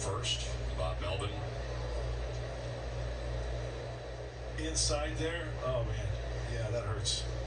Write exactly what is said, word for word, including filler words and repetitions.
first. Bob Melvin. Inside there? Oh, man. Yeah, that hurts.